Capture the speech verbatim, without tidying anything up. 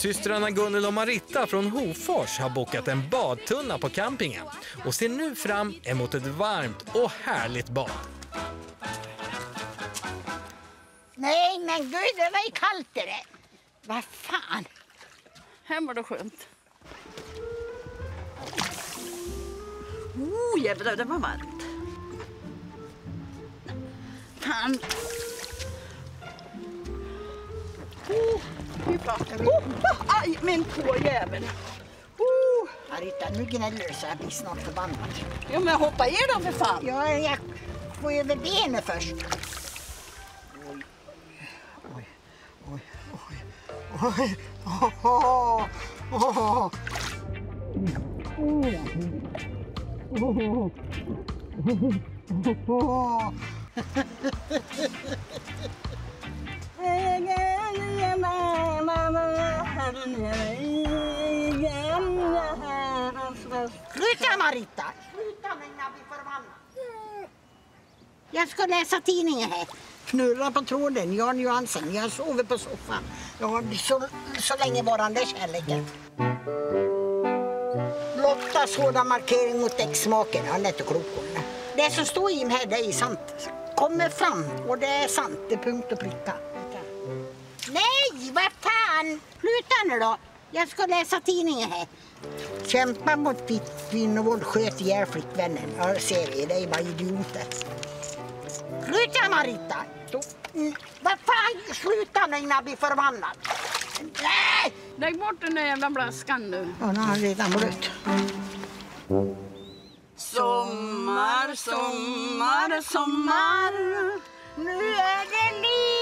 Systrarna Gunnel och Marita från Hofors har bokat en badtunna på campingen och ser nu fram emot ett varmt och härligt bad. Nej, men gud, det var ju kallt det. Vad fan? Här var det skönt. Oh, jävlar, det var varmt. Fan. Oh, hur pratar vi? Oh, aj, min tåjävel. Oh. Marita, nu gnäller du så jag blir snart förbannad. Ja, men hoppa i då för fan. Ja, jag får över benen först. Oj, oj, oj, oj, oj, oh, oh, oh. Sluta, Marita! Sluta när jag blir förbannad. Jag ska läsa tidningen här. Knurra på tråden, Jan Johansson. Jag sover på soffan. Ja, så, så länge var han där kärleken. Lottas hårda markering mot exmaken. Han är inte klok på det. Det som står i här, det är sant. Kommer fram och det är sant. Det är punkt och pricka. Nej, vad fan! Sluta nu då. Jag ska läsa tidningen här. Kämpa mot ditt kvinnovåld, sköt ihjäl flickvännen. Ja, ser vi. Det är bara idioter. Sluta, Marita! Så, mm, vad fan? Sluta när jag blir förbannad. Nej! Lägg bort den där jävla blaskan nu. Ja, nu har han redan blött. Sommar, sommar, sommar. Nu är det liv!